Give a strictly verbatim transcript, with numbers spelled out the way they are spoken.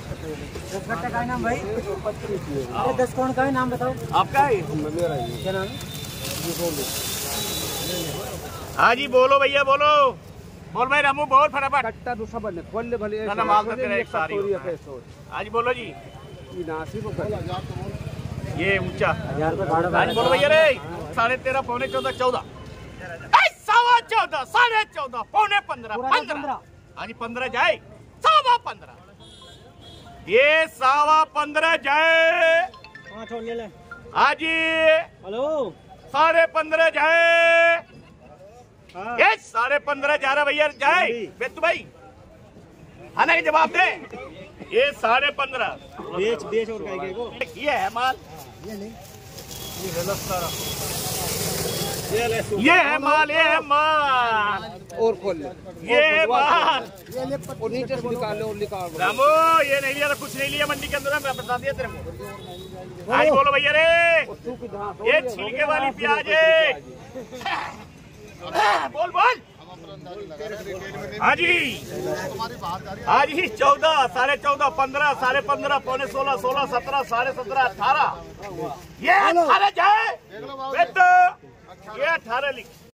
कट्टा का नाम भाई? अरे दस कौन का है नाम बताओ? आपका है? मेरा है। क्या नाम है? हाँ जी बोलो भैया बोलो। बोल भाई रामू बोल फटाफट। कट्टा दूसरा बने खोल ले भले ना माल करके रहे सारी। आज बोलो जी। ये ऊंचा आज बोलो भैया रे। साढ़े तेरह पौने चौदह चौदह सवा चौदह साढ़े चौदह पौने पंद्रह पंद्रह आज पंद्रह जाए सवा पंद्रह ये सवा पंद्रह जाए आज हेलो साढ़े पंद्रह जाए। हाँ। ये साढ़े पंद्रह जा रहा भैया जाए बेतु भाई आने के जवाब दे। ये साढ़े पंद्रह बेच बेच और को ये है माल ये नहीं ये है माल ये है माल और खोल ले ये माल और नीचे से निकाल ले और निकाल रामो ये नहीं लिया तो कुछ नहीं लिया मंडी के अंदर मैं बता दिया तेरे को। आज बोलो भैया रे ये छिलके वाली प्याज है। बोल बोल हाँ जी हाँ जी चौदह साढ़े चौदह पंद्रह साढ़े पंद्रह पौने सोलह सोलह सत्रह साढ़े सत्रह अठारह ये अठारह जाए ये अठारह लिख